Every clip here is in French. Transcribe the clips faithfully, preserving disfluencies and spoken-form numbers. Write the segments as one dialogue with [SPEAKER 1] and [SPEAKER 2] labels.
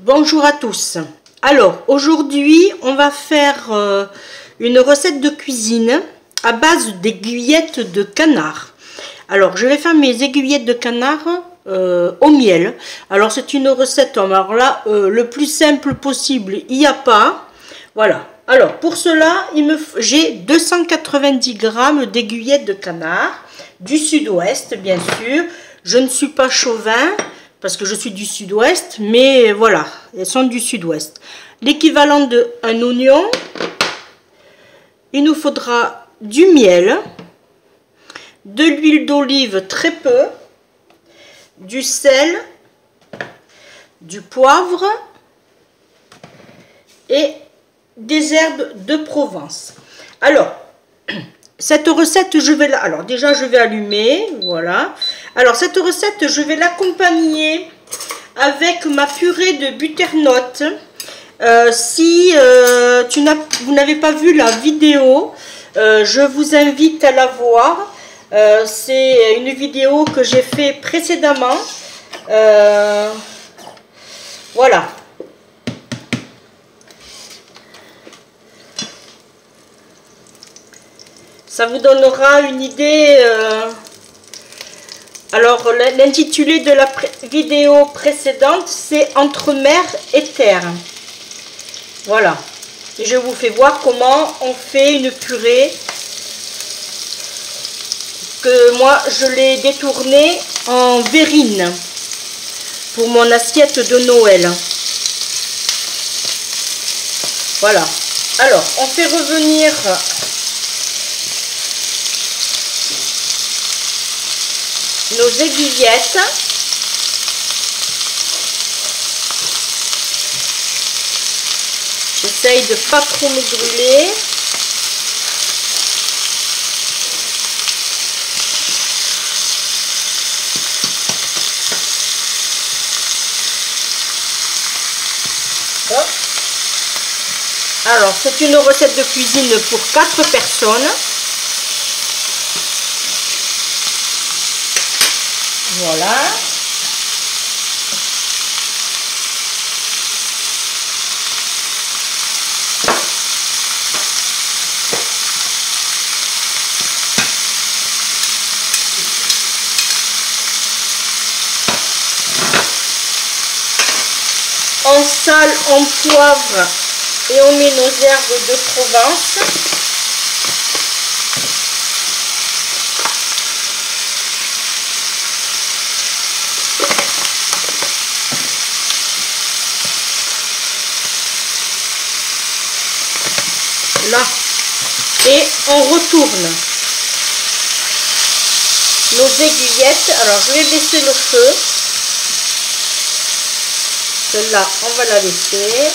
[SPEAKER 1] Bonjour à tous. Alors aujourd'hui on va faire euh, une recette de cuisine à base d'aiguillettes de canard. Alors je vais faire mes aiguillettes de canard euh, au miel. Alors c'est une recette, alors là euh, le plus simple possible, il n'y a pas. Voilà. Alors pour cela il me j'ai deux cent quatre-vingt-dix grammes d'aiguillettes de canard du sud-ouest bien sûr. Je ne suis pas chauvin parce que je suis du sud-ouest, mais voilà, elles sont du sud-ouest. L'équivalent d'un oignon, il nous faudra du miel, de l'huile d'olive très peu, du sel, du poivre et des herbes de Provence. Alors, cette recette, je vais la... Alors déjà, je vais allumer, voilà. Alors, cette recette, je vais l'accompagner avec ma purée de butternut. Euh, si euh, tu n'as, vous n'avez pas vu la vidéo, euh, je vous invite à la voir. Euh, C'est une vidéo que j'ai fait précédemment. Euh, voilà. Ça vous donnera une idée. Euh... Alors, l'intitulé de la pré vidéo précédente, c'est Entre mer et terre. Voilà. Et je vous fais voir comment on fait une purée. Que moi, je l'ai détournée en verrine pour mon assiette de Noël. Voilà. Alors, on fait revenir... nos aiguillettes. J'essaye de pas trop me brûler. Hop. Alors, c'est une recette de cuisine pour quatre personnes. Voilà. On sale, on poivre et on met nos herbes de Provence. Là, et on retourne nos aiguillettes. Alors je vais baisser le feu. Celle-là, on va la laisser.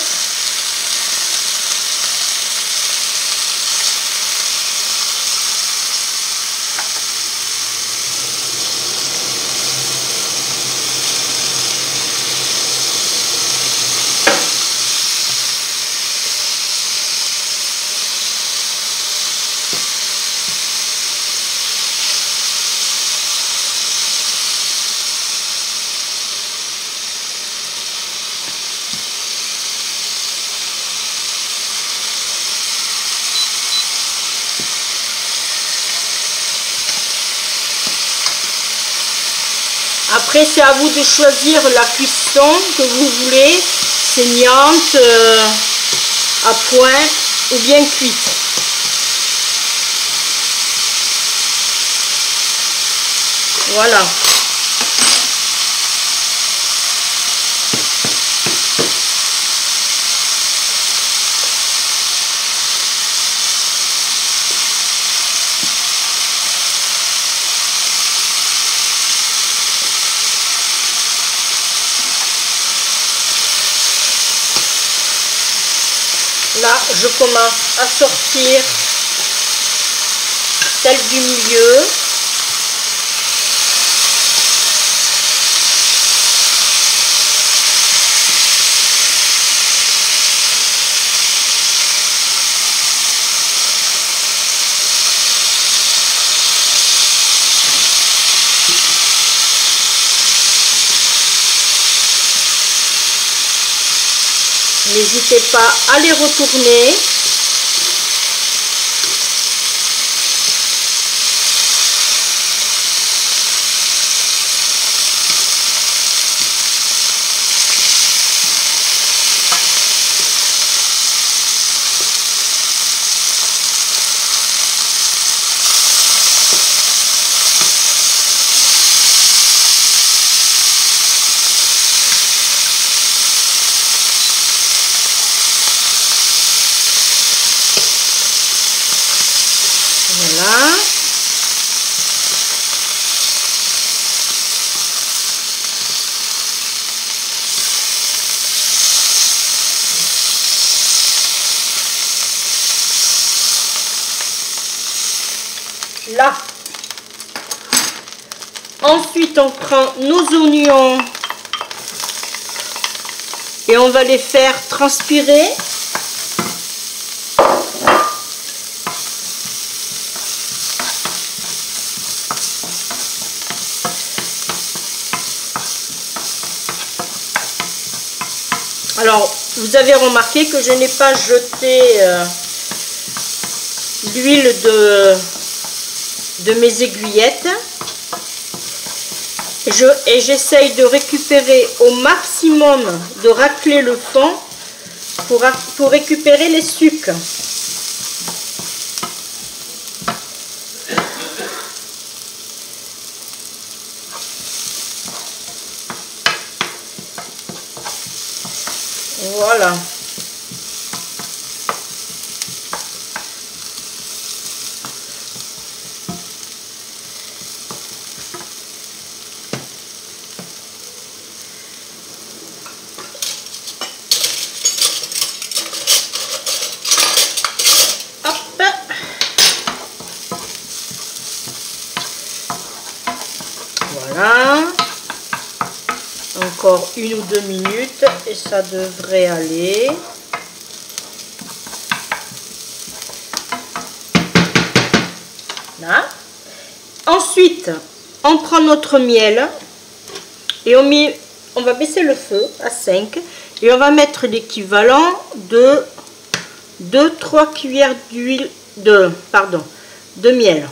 [SPEAKER 1] Après, c'est à vous de choisir la cuisson que vous voulez, saignante, euh, à point ou bien cuite. Voilà. Là, je commence à sortir celle du milieu. N'hésitez pas à les retourner. Voilà. Là. Ensuite, on prend nos oignons et on va les faire transpirer. Alors, vous avez remarqué que je n'ai pas jeté euh, l'huile de, de mes aiguillettes. Je, et j'essaye de récupérer au maximum, de racler le fond pour, pour récupérer les sucs. Voilà. Hop. Voilà. Encore une ou deux minutes et ça devrait aller. Là. Ensuite, on prend notre miel et on, met, on va baisser le feu à cinq et on va mettre l'équivalent de deux à trois cuillères d'huile de pardon de miel.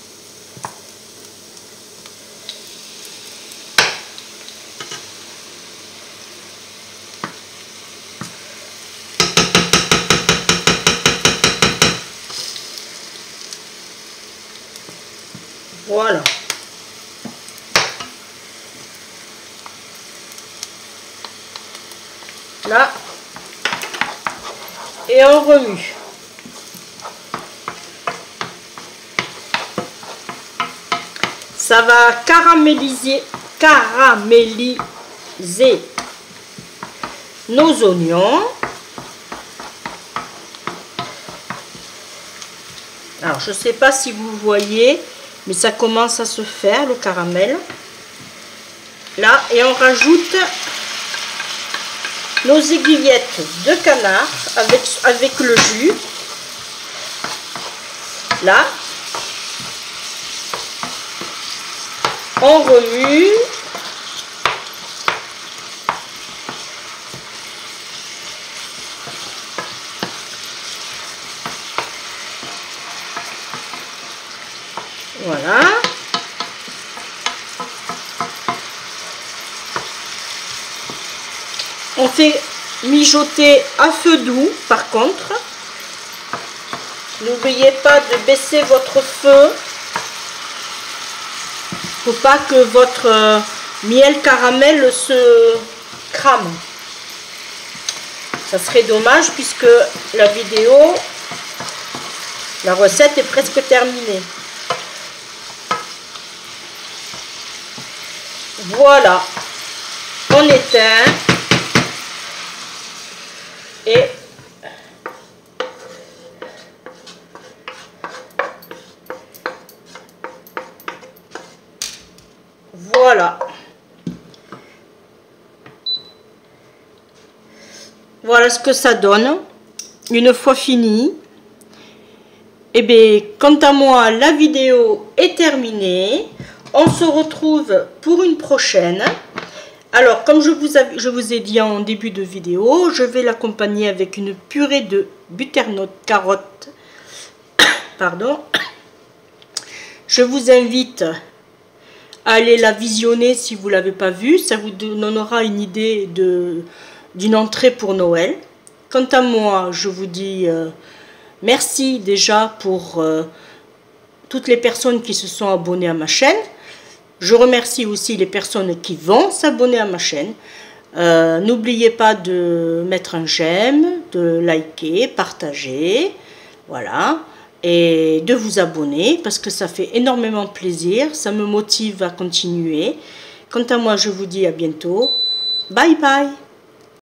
[SPEAKER 1] Voilà. Là. Et on remue. Ça va caraméliser, caraméliser nos oignons. Alors, je ne sais pas si vous voyez, mais ça commence à se faire, le caramel. Là, et on rajoute nos aiguillettes de canard avec, avec le jus. Là. On remue. Voilà. On fait mijoter à feu doux par contre. N'oubliez pas de baisser votre feu pour pas que votre euh, miel caramel se crame. Ça serait dommage puisque la vidéo, la recette est presque terminée. Voilà, on éteint et voilà. Voilà ce que ça donne une fois fini. Et bien, quant à moi, la vidéo est terminée. On se retrouve pour une prochaine Alors, comme je vous, avais, je vous ai dit en début de vidéo, je vais l'accompagner avec une purée de butternut carotte. Pardon. Je vous invite à aller la visionner si vous ne l'avez pas vue. Ça vous donnera une idée de, d'une entrée pour Noël. Quant à moi, je vous dis euh, merci déjà pour euh, toutes les personnes qui se sont abonnées à ma chaîne. Je remercie aussi les personnes qui vont s'abonner à ma chaîne. Euh, N'oubliez pas de mettre un j'aime, de liker, partager, voilà, et de vous abonner parce que ça fait énormément plaisir, ça me motive à continuer. Quant à moi, je vous dis à bientôt. Bye bye.